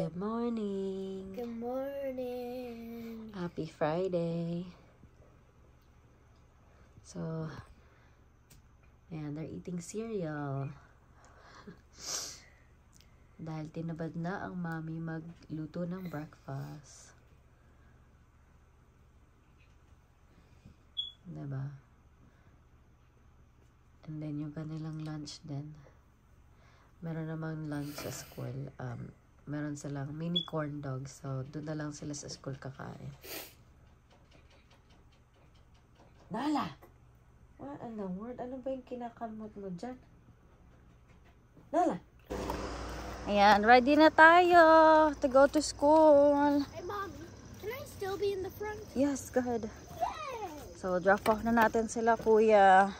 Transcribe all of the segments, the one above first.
Good morning. Good morning. Happy Friday. So, ayan, they're eating cereal. Dahil tinabad na ang mami magluto ng breakfast. Diba? And then yung kanilang lunch din. Meron namang lunch sa school. Meron silang mini corn dog. So, doon na lang sila sa school kakain. Nala! What in the world? Ano ba yung kinakalmot mo dyan? Nala! Ayan, ready na tayo to go to school. Hey, Mom. Can I still be in the front? Yes, go ahead. Yay! So, drop off na natin sila, kuya.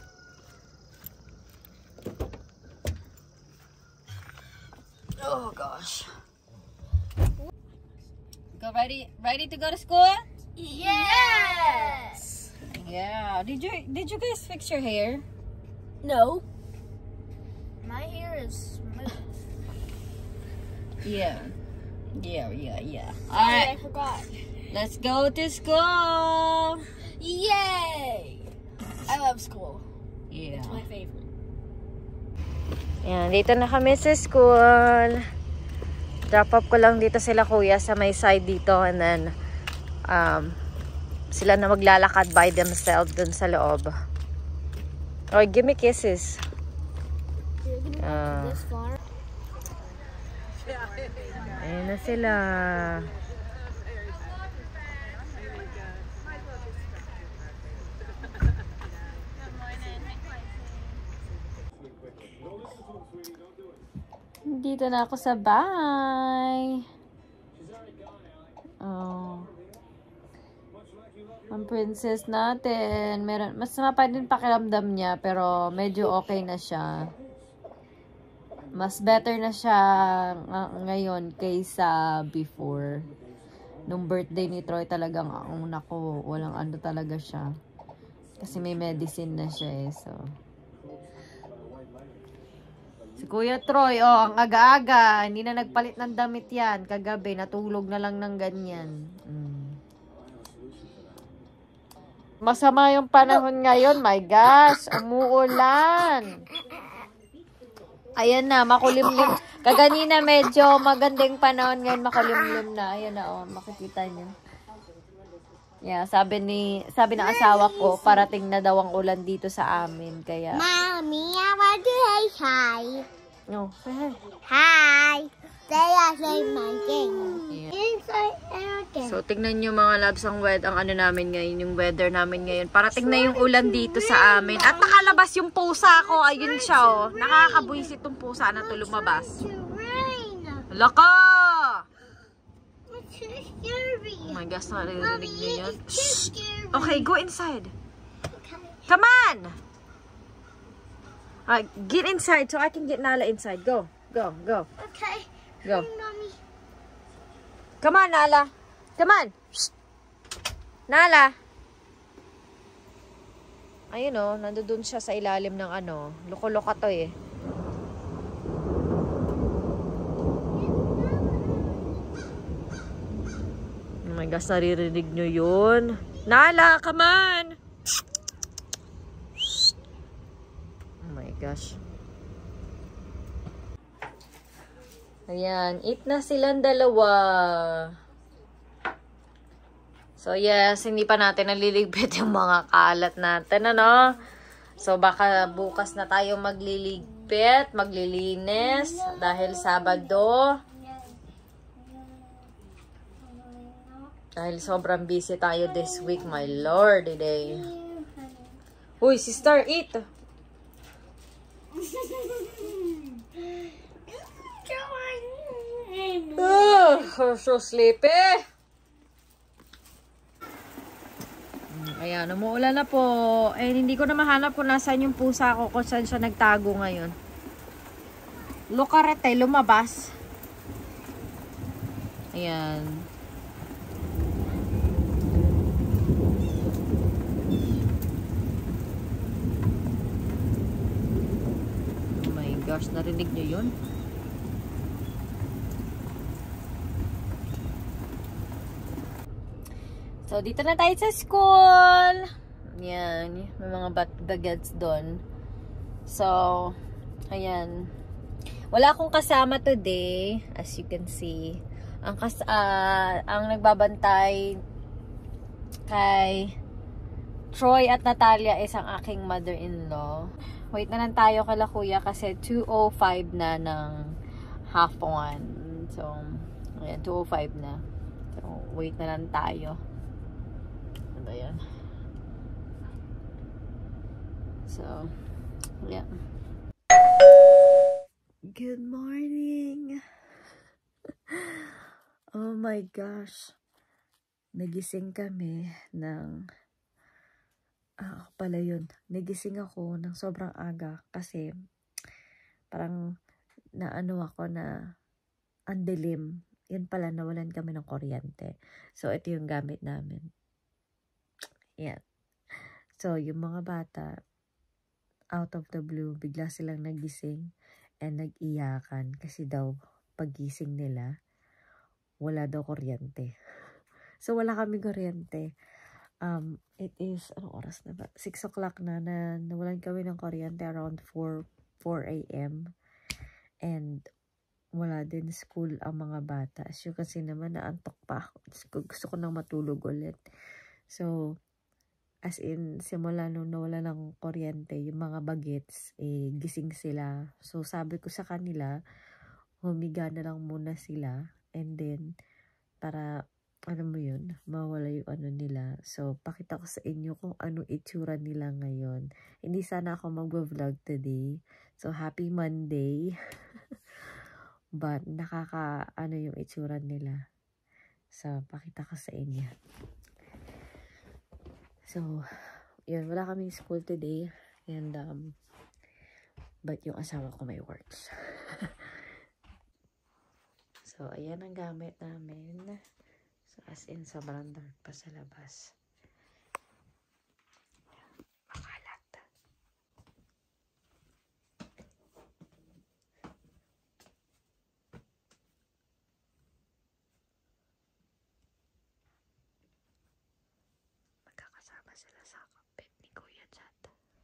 Oh, gosh. Go ready to go to school? Yes! Yeah. Did you guys fix your hair? No. My hair is smooth. Yeah. Yeah. Sorry, Alright. I forgot. Let's go to school. Yay! I love school. Yeah. It's my favorite. Yan, dito na kami sa school. Drop up ko lang dito sila kuya sa may side dito, and then sila na maglalakad by themselves dun sa loob. Oh, give me kisses. This far? Ayan na sila. Dito na ako sa bahay. Oh. Ang princess natin. Masama pa din pakiramdam niya, pero medyo okay na siya. Mas better na siya ngayon kaysa before. Nung birthday ni Troy talagang nako, walang ano talaga siya. Kasi may medicine na siya eh, so. Si Kuya Troy, ang aga-aga, hindi na nagpalit ng damit yan. Kagabi, natulog na lang ng ganyan. Masama yung panahon ngayon, my gosh, umuulan. Ayan na, makulimlim. Kaganina medyo magandang panahon ngayon, makulimlim na. Ayan na, makikita niyo. Yeah, sabi ng asawa ko, parating na daw ang ulan dito sa amin, kaya. Mommy, I want to say hi. No, say hi. Hi. Say my thing. Yeah. Inside everything. So, tignan nyo mga loves ang namin ngayon, yung weather namin ngayon. Parating na yung ulan dito sa amin. At nakalabas yung pusa ko. Ayun siya, oh. Nakakabuisit tong pusa na to lumabas. Laka! Oh my gosh, naririnig nyo yun. Shh! Okay, go inside. Come on! Get inside so I can get Nala inside. Go. Okay. Go. Mommy. Come on, Nala. Come on. Shh. Nala. Ayun oh, nandoon siya sa ilalim ng ano. Loko-loka to eh. Oh my gosh, naririnig nyo yun. Nala, come on. Oh my gosh. Ayan, eat na silang dalawa. So yes, hindi pa natin naliligpit yung mga kalat natin, ano? So baka bukas na tayo magliligpit, maglilinis dahil Sabado. Dahil sobrang busy tayo this week, my Lord, today. Uy, sister, eat! So sleepy. Ayan, umuulan na po. Eh, hindi ko na mahanap kung nasaan yung pusa ko, kung saan siya nagtago ngayon. Lukarete, lumabas. Ayan. Oh my gosh, narinig nyo yun? So, dito na tayo sa school. Yan. May mga bagets doon. So, ayan. Wala akong kasama today. As you can see. Ang nagbabantay kay Troy at Natalia is ang aking mother-in-law. Wait na lang tayo kala kuya kasi 2:05 na ng half one. So, ayan, 2:05 na. So, wait na lang tayo. Ano yan? So, yeah. Good morning! Oh my gosh. Nagising kami ng... pala yun. Nagising ako ng sobrang aga kasi parang naano ako na ang dilim. Yun pala, nawalan kami ng kuryente. So, ito yung gamit namin. Yan. So, yung mga bata, out of the blue, bigla silang nagising and nag-iyakan kasi daw pagising nila, wala daw kuryente. So, wala kaming kuryente. It is, anong oras na ba? 6 o'clock na nawalan kami ng kuryente around 4 a.m. And wala din school ang mga bata. As you can see naman, naantok pa ako. Gusto ko nang matulog ulit. So, as in, simula nung nawala ng kuryente, yung mga bagets, gising sila. So, sabi ko sa kanila, humiga na lang muna sila. And then, para, ano mo yun, mawala yung ano nila. So, pakita ko sa inyo kung ano itsura nila ngayon. Hindi sana ako mag-vlog today. So, happy Monday. But, ano yung itsura nila. So, pakita ko sa inyo. So, yun, wala kaming school today. And, but yung asawa ko may works. So, ayan ang gamit namin. So, as in, sobrang dark pa sa labas. Makalat. Magkakasama sila sa kapit ni Kuya Chat.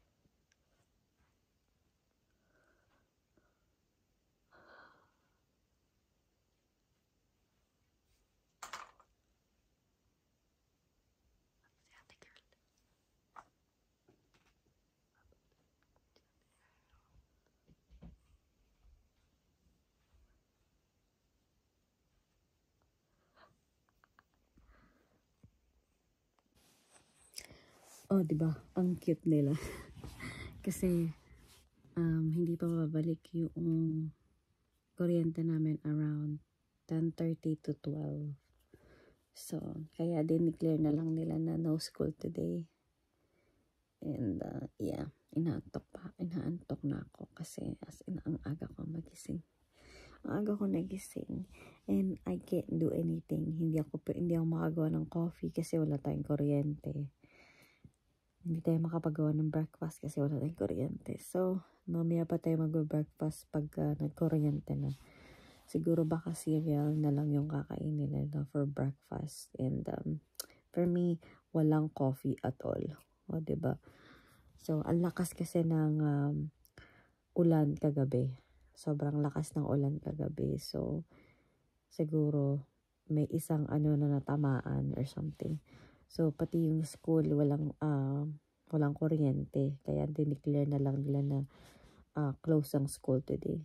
Oh, diba? Ang cute nila. Kasi, hindi pa babalik yung kuryente namin around 10:30 to 12. So, kaya dineclare na lang nila na no school today. And, yeah, inaantok na ako kasi as in, ang aga ko magising. Ang aga ko nagising and I can't do anything. Hindi ako makagawa ng coffee kasi wala tayong kuryente. Hindi tayo makapagawa ng breakfast kasi wala tayong kuryente. So, mamaya pa tayo mag-breakfast pag nagkuryente na. Siguro baka cereal na lang yung kakainin nila for breakfast. And for me, walang coffee at all. O, diba? So, ang lakas kasi ng ulan kagabi. Sobrang lakas ng ulan kagabi. So, siguro may isang na natamaan or something. So, pati yung school, walang kuryente. Kaya dineclare na lang nila na close ang school today.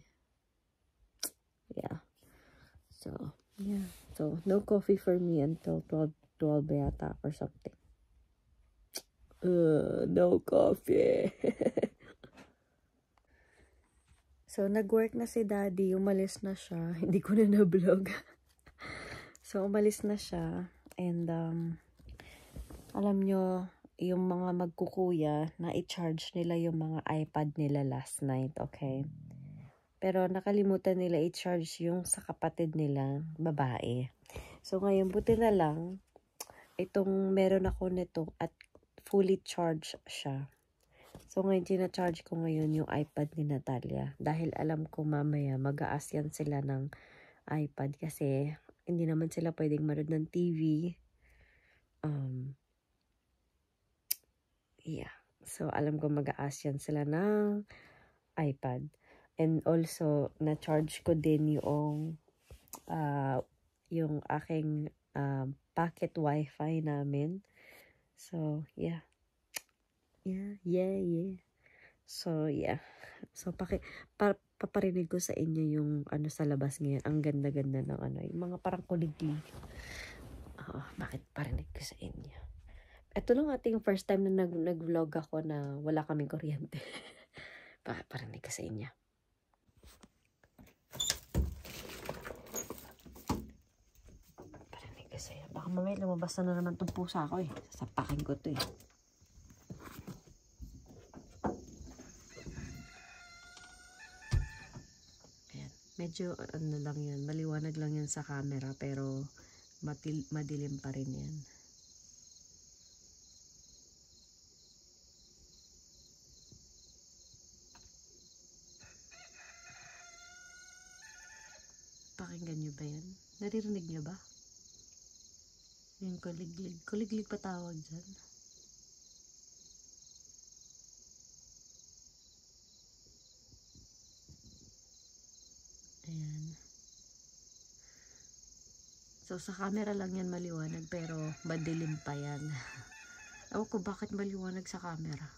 Yeah. So, yeah. So, no coffee for me until 12 yata or something. No coffee. So, nag-work na si Daddy. Umalis na siya. Hindi ko na na-vlog. So, umalis na siya. And, alam nyo, yung mga magkukuya, na i-charge nila yung mga iPad nila last night, okay? Pero nakalimutan nila i-charge yung sa kapatid nila, babae. So ngayon, buti na lang, itong meron ako nito at fully charged siya. So ngayon, tina-charge ko ngayon yung iPad ni Natalia. Dahil alam ko mamaya, mag-a-ASEAN sila ng iPad kasi hindi naman sila pwedeng manood ng TV. Yeah. So, alam ko mag-a-ASEAN sila ng iPad. And also, na-charge ko din yung aking pocket wifi namin. So, yeah. Yeah. So, yeah. So, paparinig ko sa inyo yung ano sa labas ngayon. Ang ganda-ganda ng ano. Yung mga parang kuliglig. Bakit parinig ko sa inyo? Ito lang ating first time na nag-vlog ako na wala kaming kuryente. Parinig ko sa inyo. Parinig ko sa inyo. Baka mamaya lumabas na naman itong pusa ko eh. Sasapakin ko ito eh. Medyo ano lang yan, maliwanag lang yan sa camera pero madilim pa rin yan. Pakinggan nyo ba yan? Naririnig nyo ba? Yung kuliglig. Kuliglig pa tawag dyan. Ayan. So, sa camera lang yan maliwanag, pero madilim pa yan. Ewan ko bakit maliwanag sa camera.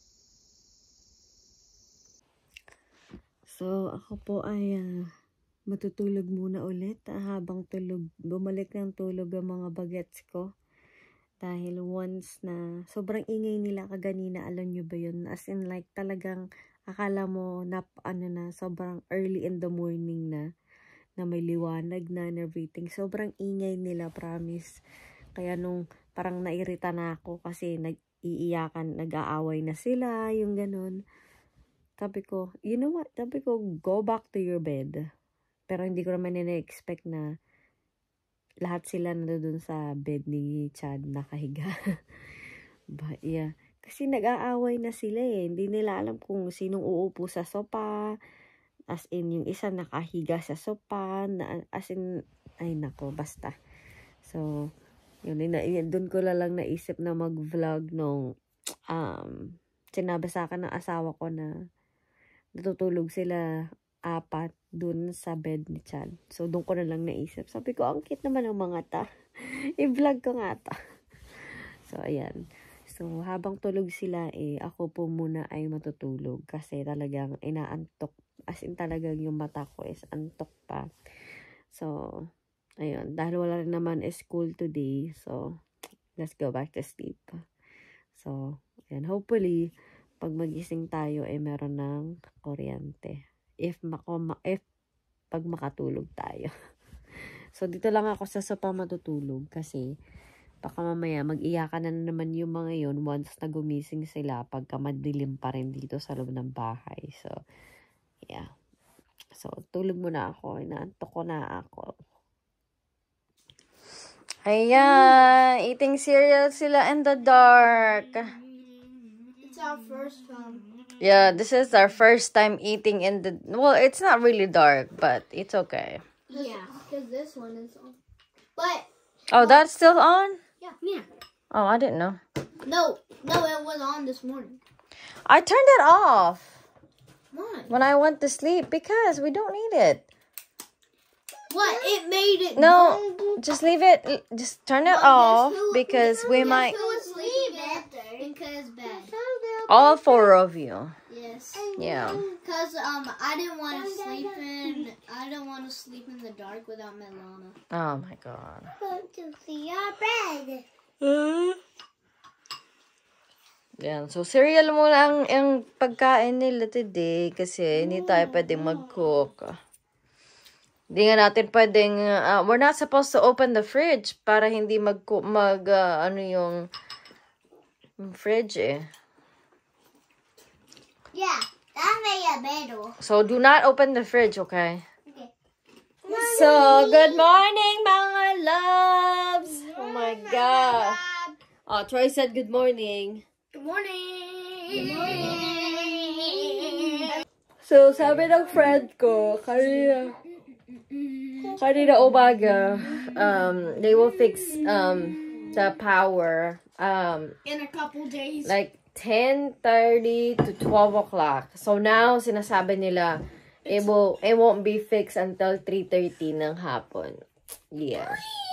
So, ako po ay matutulog muna ulit. Habang bumalik ng tulog ang mga bagets ko. Dahil once na, sobrang ingay nila kaganina, alam nyo ba yun? As in like, talagang akala mo sobrang early in the morning na may liwanag na and everything. Sobrang ingay nila, promise. Kaya nung parang nairita na ako kasi nag-aaway na sila, yung ganun. Sabi ko, you know what? Sabi ko, go back to your bed. Pero hindi ko naman na-expect na lahat sila na doon sa bed ni Chad nakahiga. But yeah. Kasi nag-aaway na sila eh. Hindi nila alam kung sinong uupo sa sopa. As in, yung isa nakahiga sa sopa. As in, ay nako, basta. So, yun, doon ko lang naisip na mag-vlog nung sinabi sa akin ng asawa ko na natutulog sila 4 dun sa bed ni Chad. So, doon ko na lang naisip. Sabi ko, ang cute naman ng mga ta. I-vlog ko nga ta. So, ayan. So, habang tulog sila ako po muna ay matutulog kasi talagang inaantok. As in talagang yung mata ko is antok pa. So, ayun. Dahil wala rin naman school today. So, let's go back to sleep. So, ayan. Hopefully, pag magising tayo meron ng kuryente. If pag makatulog tayo. So, dito lang ako sa sopa matutulog kasi baka mamaya mag-iyakan na naman yung mga yun once na gumising sila pagka madilim pa rin dito sa loob ng bahay. So, yeah. So, tulog muna ako. Inaantok ko na ako. Ayan. Eating cereal sila in the dark. It's our first time. Yeah, this is our first time eating in the... Well, it's not really dark, but it's okay. Yeah, because this one is on. But... Oh, that's still on? Yeah. Oh, I didn't know. No, it was on this morning. I turned it off. Why? When I went to sleep because we don't need it. What? It made it. No, just leave it. Just turn it off because we might... Leave it because bed. All 4 of you. Yes. Yeah. Because I didn't want to sleep in the dark without Milana. Oh my God. Want to see our bed. Yan. So, cereal muna ang pagkain nila today kasi hindi tayo pwedeng mag-cook. Hindi nga natin pwedeng, we're not supposed to open the fridge para hindi yung fridge Yeah, that made a better. So, do not open the fridge, okay? Okay. So, good morning, mga loves! Oh my God. Oh, Troy said good morning. Good morning. Good morning. So, sabi ng friend ko, kanina umaga, they will fix the power in a couple days. like 10:30 to 12 o'clock. So now sinasabi nila it won't be fixed until 3:30 ng hapon. Yeah.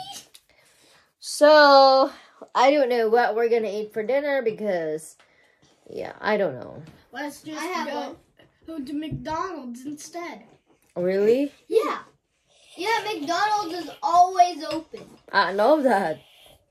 So I don't know what we're gonna eat for dinner because yeah, I don't know. Let's just go to McDonald's instead. Really? Yeah. Yeah, McDonald's is always open. I know that.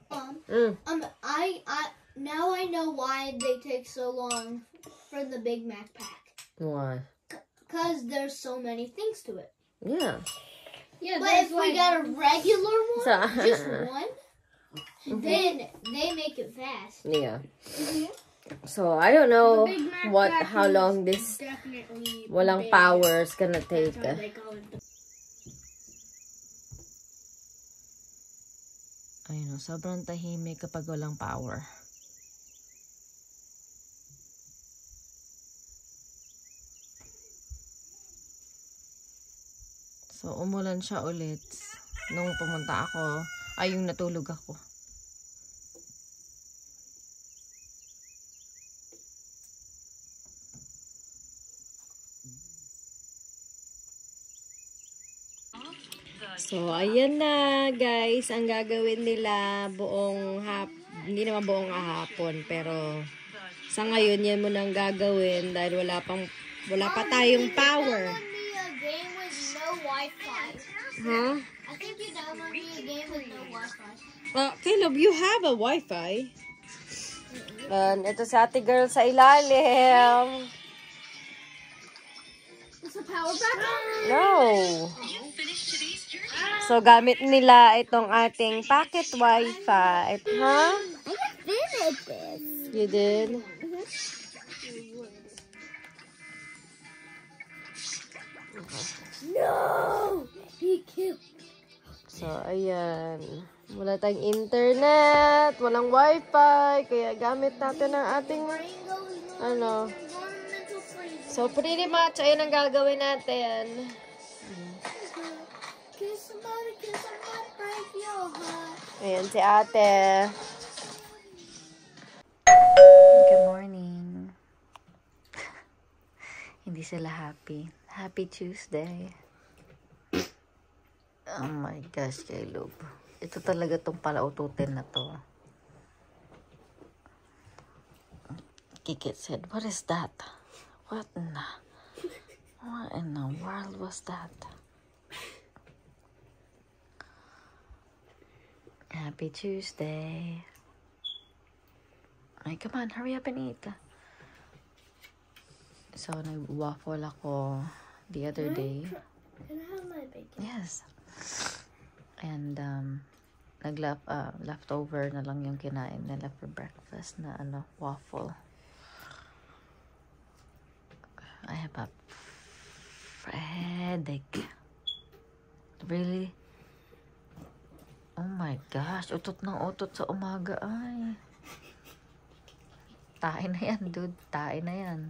Now I know why they take so long for the Big Mac pack. Why? Because there's so many things to it. Yeah. Yeah, but if we got a regular one, just one, then they make it fast. Yeah. So I don't know The Big Mac how pack long is this definitely walang big. power is gonna take. That's how they call it. Ayun, sobrang tahimik kapag walang power. So, umulan siya ulit nung pumunta ako. Ay, yung natulog ako. So, ayan na, guys. Ang gagawin nila hindi naman buong hapon, pero sa ngayon, yan mo nang gagawin dahil wala pa tayong power. Game with no Wi-Fi. Huh? I think you downloaded me a game with no Wi-Fi. Caleb, you have a Wi-Fi. Ito si ate girl sa ilalim. Is the power back on? No. So, gamit nila itong ating pocket Wi-Fi. Huh? I finished this. You did? No! He killed. So, ayan. Wala tayong internet, walang wifi, kaya gamit natin ang ating, So, pretty much, ayan ang gagawin natin. Kiss somebody, break your heart. Ayan si ate. Good morning. Hindi sila happy. Happy Tuesday. Oh my gosh, Caleb. Ito talaga tong palaututin na to. Kikit said, what is that? What in the world was that? Happy Tuesday. Ay, come on, hurry up and eat. So, nag-waffle ako the other day. Can I have my bacon? Yes. And, leftover na lang yung kinain nila for breakfast na, waffle. I have a headache. Really? Oh my gosh, utot ng utot sa umaga ay. Tae na yan, dude. Tae na yan.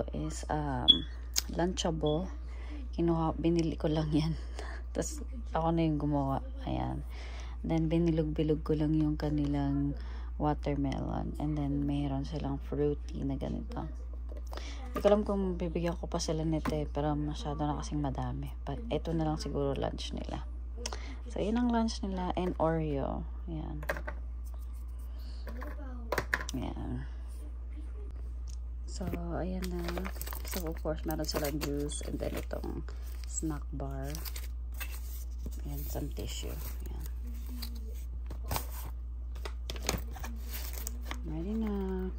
ito is Lunchable. Binili ko lang yan. Tapos ako na yung gumawa. Ayan. Then binilog-bilog ko lang yung kanilang watermelon. And then mayroon silang fruity na ganito. Hindi ko alam kung bibigyan ko pa sila nito pero masyado na kasing madami. But ito na lang siguro lunch nila. So yun ang lunch nila. And Oreo. Ayan. Ayan. So ayan na. So of course meron silang juice. And then itong snack bar. And some tissue. Ayan. Ready na.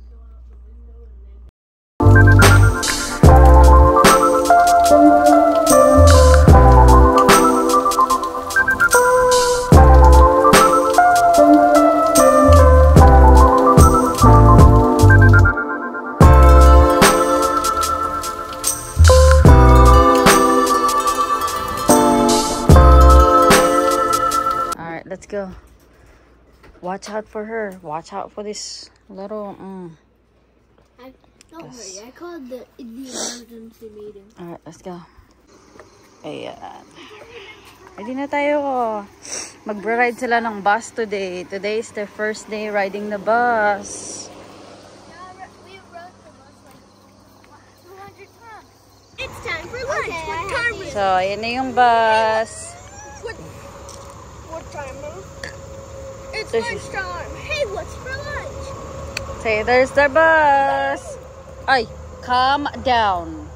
Let's go. Watch out for her. Watch out for this little. Don't worry. I called the emergency meeting. Alright, let's go. Ayan. Ready na tayo. Mag-ride sila ng bus today. Today is their first day riding the bus. We rode the bus like 200 times. It's time for lunch. What time is it? So, ayan na yung bus. What time? It's lunchtime. Hey, what's for lunch? Say, there's the bus. Ay, calm down.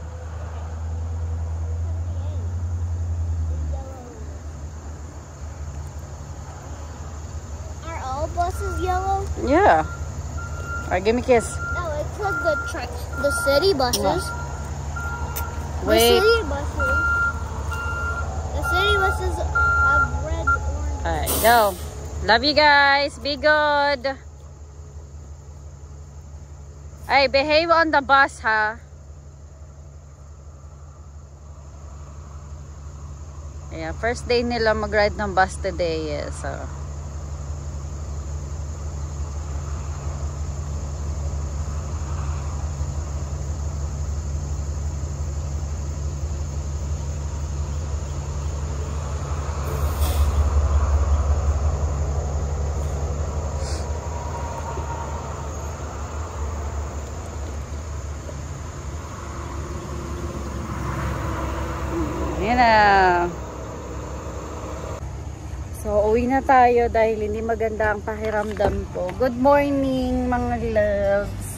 Are all buses yellow? Yeah. Alright, give me a kiss. No, it's like the city buses. Wait. The city buses have red, orange. Alright, go. Love you guys. Be good. Hey, behave on the bus, ha? Yeah, first day nila mag-ride ng bus today, so. Yan na. So, uwi na tayo dahil hindi maganda ang pakiramdam ko. Good morning, mga loves.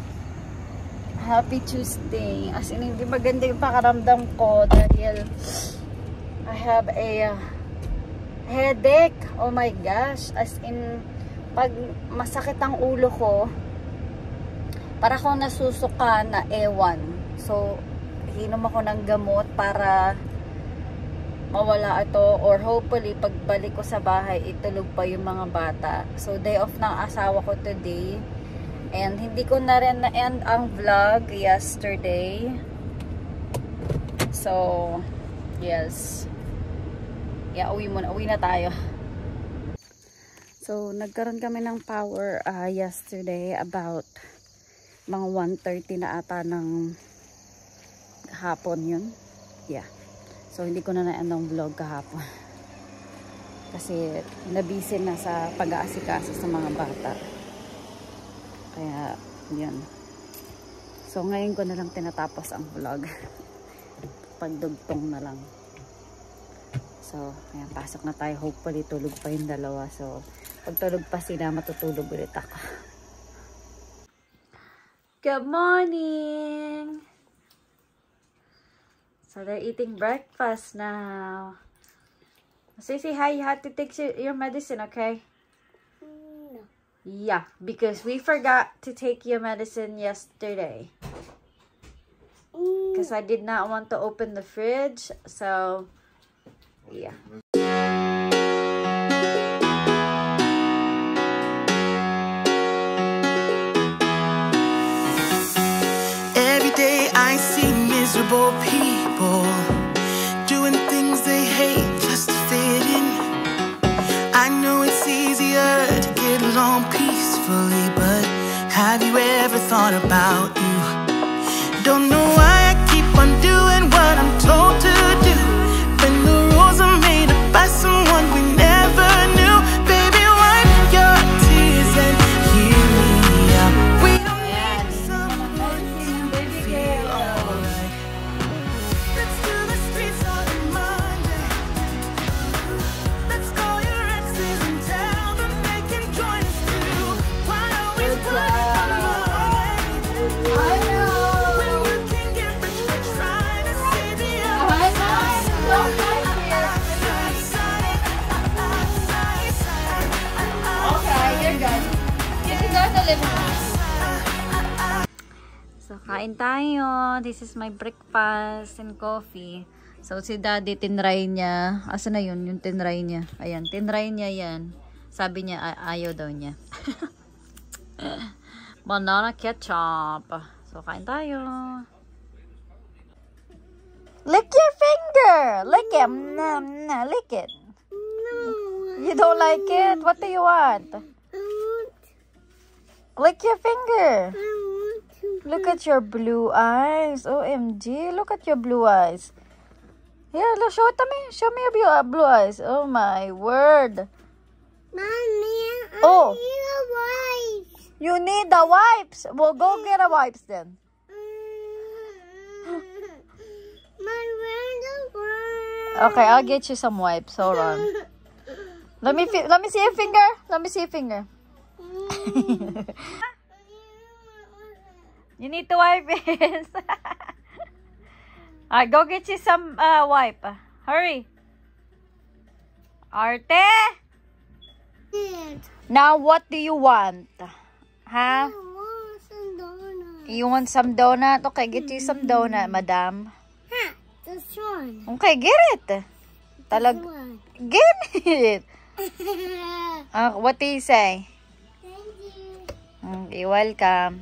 Happy Tuesday. As in, hindi maganda yung pakiramdam ko dahil I have a headache. Oh my gosh. As in, pag masakit ang ulo ko, para akong nasusuka na ewan. So, inom ako ng gamot para mawala ito, or hopefully pagbalik ko sa bahay itulog pa yung mga bata. So day off ng asawa ko today, and hindi ko na rin na-end ang vlog yesterday. So yes, yeah, uwi na tayo. So nagkaroon kami ng power yesterday about mga 1:30 na ata ng hapon yun. Yeah. So, hindi ko na na-end ang vlog kahapon. Kasi, nabisi na sa pag-aasikaso sa mga bata. Kaya, yun. So, ngayon ko na lang tinatapos ang vlog. Pagdugtong na lang. So, ayan, pasok na tayo. Hopefully, tulog pa yung dalawa. So, pag tulog pa sila, matutulog ulit ako. Good morning! So they're eating breakfast now. Say hi, you have to take your medicine, okay? No. Yeah, because we forgot to take your medicine yesterday. Because I did not want to open the fridge, so yeah. Every day I see miserable people doing things they hate just to fit in. I know it's easier to get along peacefully, but have you ever thought about you? Don't know So, kain tayo. This is my breakfast and coffee. So, si daddy, tinry niya. Asa na yun? Yung tinry niya. Ayan, tinry niya yan. Sabi niya, ayaw daw niya. Banana ketchup. So, kain tayo. Lick your finger! Lick it. Lick it. You don't like it? What do you want? Lick your finger. Look at your blue eyes. OMG. Look at your blue eyes. Here, show it to me. Show me your blue eyes. Oh my word. Mommy, Oh. I need a wipe. You need the wipes. Well, go get a wipes then. Okay, I'll get you some wipes. Hold on. Let me see your finger. Let me see your finger. You need to wipe it. Alright, go get you some wipe. Hurry. Arte. Now, what do you want? Huh? You want some donut? Okay, get you some donut, madam. This one. Okay, get it. Get it. What do you say? Thank you. Okay, welcome.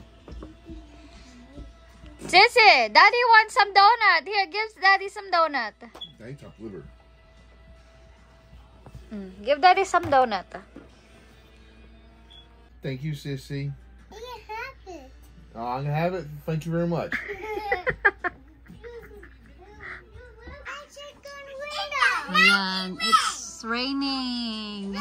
Sissy, daddy wants some donut. Here, give daddy some donut. Thanks, I liver. Give daddy some donut. Thank you, Sissy. You can have it. Oh, I'm gonna have it. Thank you very much. Ayan, it's raining.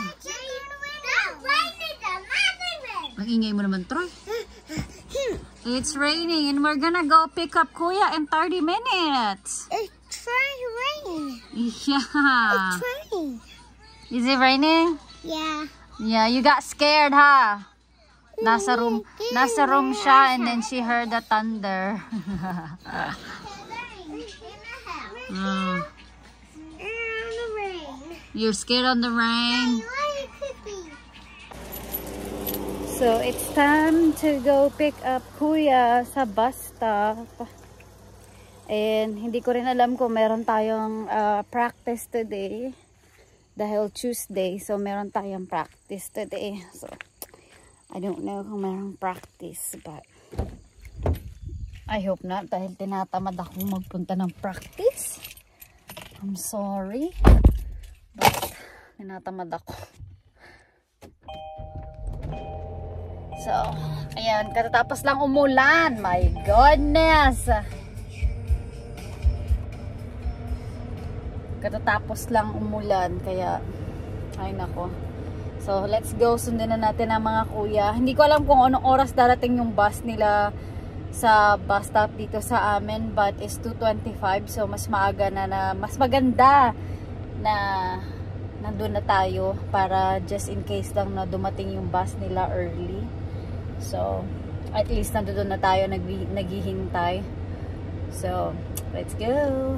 Mag-ingay mo naman, Troy. It's raining and we're gonna go pick up Kuya in 30 minutes. It's trying to rain. Yeah. It's raining. Is it raining? Yeah. Yeah, you got scared, huh? Nasa room siya and then she heard the thunder. You're scared on the rain? So, it's time to go pick up Kuya sa bus stop. And hindi ko rin alam kung meron tayong practice today. Dahil Tuesday, so meron tayong practice today. So, I don't know kung merong practice, but I hope not dahil tinatamad akong magpunta ng practice. I'm sorry, but tinatamad ako. So, ayan, katatapos lang umulan. My goodness! Katatapos lang umulan, kaya, ay nako. So, let's go. Sundin na natin ang mga kuya. Hindi ko alam kung anong oras darating yung bus nila sa bus stop dito sa amin, but it's 2:25. So, mas maaga na mas maganda na nandun na tayo para just in case lang na dumating yung bus nila early. So, at least nandun na tayo naghihintay. So, let's go.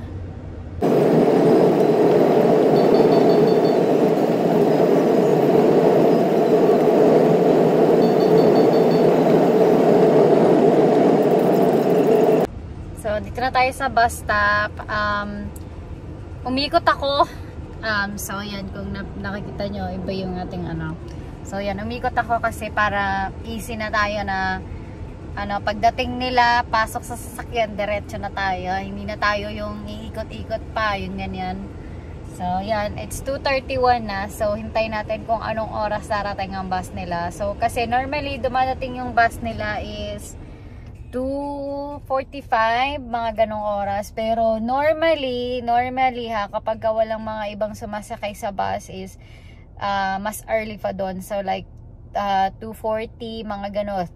So, dito na tayo sa bus stop. Umikot ako. So, yan, kung nakikita nyo, iba yung ating ano. So, yan, umikot ako kasi para easy na tayo na pagdating nila, pasok sa sasakyan, diretso na tayo. Hindi na tayo yung iikot-ikot pa, yung ganyan. So, yan, it's 2:31 na. So, hintay natin kung anong oras darating ang bus nila. So, kasi normally, dumadating yung bus nila is 2:45, mga ganong oras. Pero normally ha, kapag walang mga ibang sumasakay sa bus is mas early pa doon. So like 2:40, mga ganon.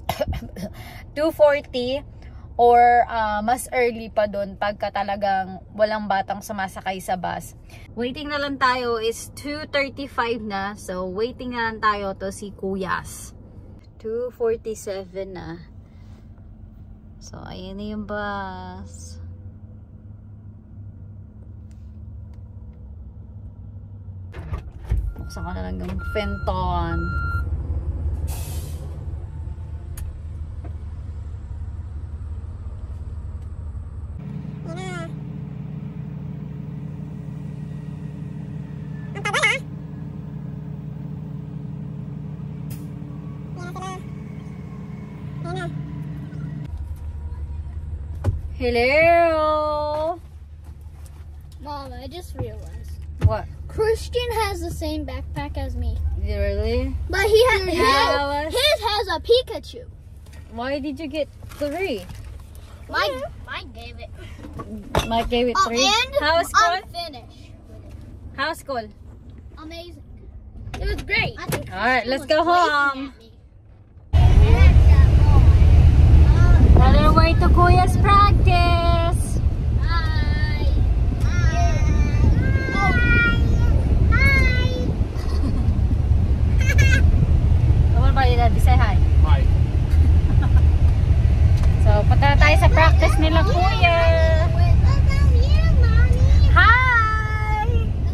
2:40 or mas early pa doon pagka talagang walang batang sumasakay sa bus. Waiting na lang tayo is 2:35 na. So waiting na lang tayo to si Kuyas. 2:47 na. So, ayan na yung bus. Buksan ko na lang yung Fenton. Hello. Mom, I just realized. What? Christian has the same backpack as me. Really? But he has Yeah, his has a Pikachu. Why did you get 3? Mine gave it. Mike gave it 3. And How's school? I'm finished. How's school? Amazing. It was great. All right, let's go home. Another way to Kuya's practice. Hi. Come on, buddy, Daddy, say hi. Hi. So, punta na tayo sa practice nila, Kuya. Hi!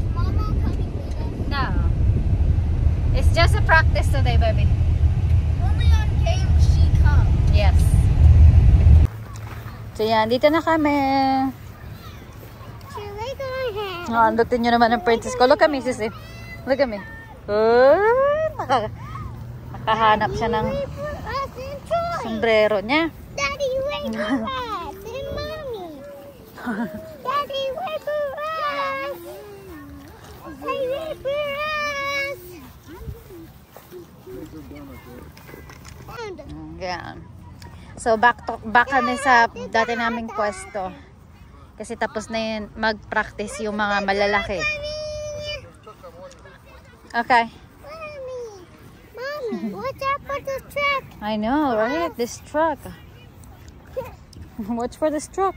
No. It's just a practice today, baby. Only on games she comes. Yes. So, yan. Dito na kami. Andutin nyo naman ang princess ko. Look at me, sisi. Look at me. Nakahanap siya ng sombrero niya. Daddy, wait for us and Mommy. Daddy, wait for us. Wait for us. Yan. So, back kami sa dati naming pwesto. Kasi tapos na yun mag-practice yung mga malalaki. Okay. Mommy, watch out for the truck. I know, right? This truck. Watch for this truck.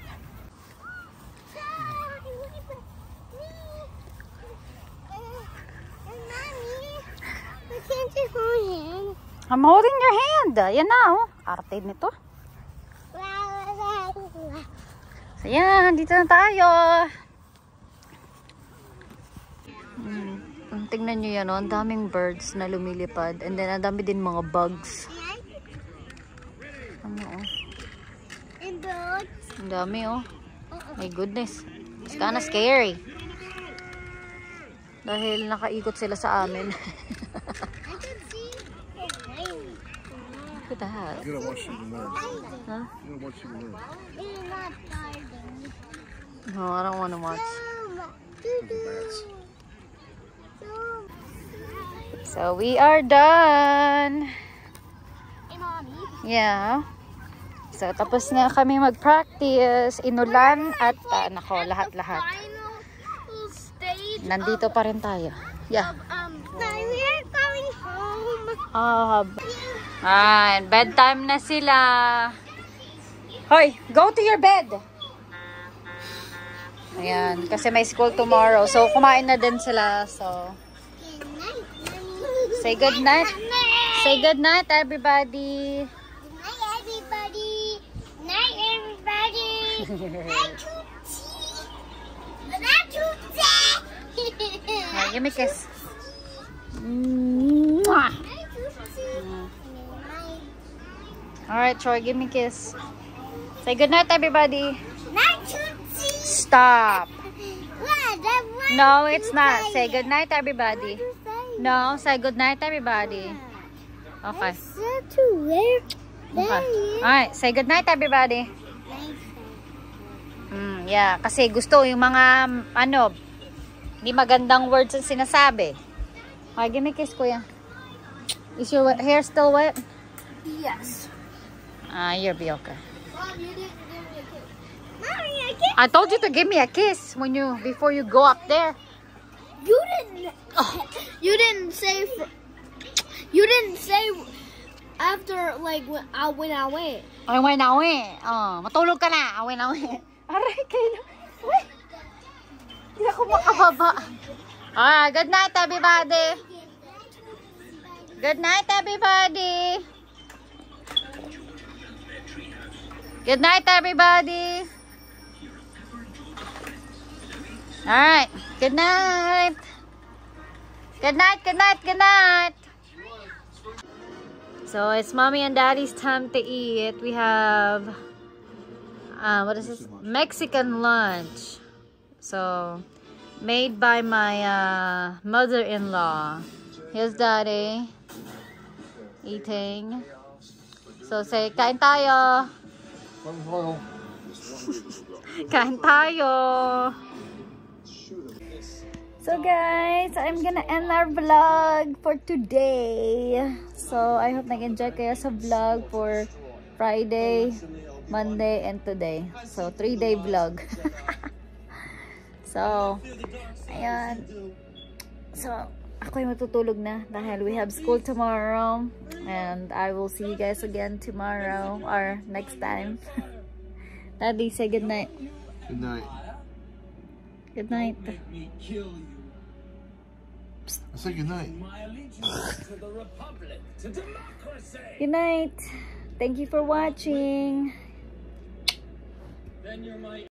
I'm holding your hand. Yan na, oh. Arte nito. So, yan. Dito na tayo. Tingnan nyo yan, oh. Ang daming birds na lumilipad. And then, ang dami din mga bugs. Ano, oh. Ang dami, oh. My goodness. It's kinda scary. Dahil nakaikot sila sa amin. Look at that. You gotta watch Super Nerd. Huh? You gotta watch Super Nerd. No, I don't want to watch. So, we are done. Yeah. So, tapos nga kami mag-practice. Inulan at nako, lahat-lahat. Nandito pa rin tayo. Yeah. We're going home. And bedtime na sila. Hoy, go to your bed. Ayan, kasi may school tomorrow. So, kumain na din sila. So, say good night. Say good night, everybody. Night, everybody. Night, everybody. Night, Tootsie. Night, Tootsie. Give me a kiss. Mwah. Night, Tootsie. Alright, Troy, give me a kiss. Say good night, everybody. Night, Tootsie. Stop. What? No, it's not. Say good night, everybody. No, say good night, everybody. Okay. To where? Okay. Alright, say good night, everybody. Yeah, kasi gusto yung mga, ano, di magandang words ang sinasabi. Okay, give me a kiss, kuya. Is your hair still wet? Yes. You'll be okay. Mom, you didn't give me a kiss. Mommy, I can't. I told you to give me a kiss before you go up there. You didn't. You didn't say. You didn't say after like when I went. Away na away. Matulog ka na. Away na away. Aray, kayo. Uy. Hindi ako makababa. Good night, everybody. Good night, everybody. Good night, everybody. Alright. Good night. Good night, good night, good night. So, it's mommy and daddy's time to eat. We have, what is this? Mexican lunch. So, made by my mother-in-law. Here's daddy eating. So, say, kain tayo. Kain tayo. So guys, I'm gonna end our vlog for today. So I hope nag-enjoy kayo sa vlog for Friday, Monday, and today. So 3-day vlog. So, ayan. So, ako'y matutulog na dahil we have school tomorrow. And I will see you guys again tomorrow or next time. Daddy, say good night. Good night. Good night. I say good night. Good night. Thank you for watching.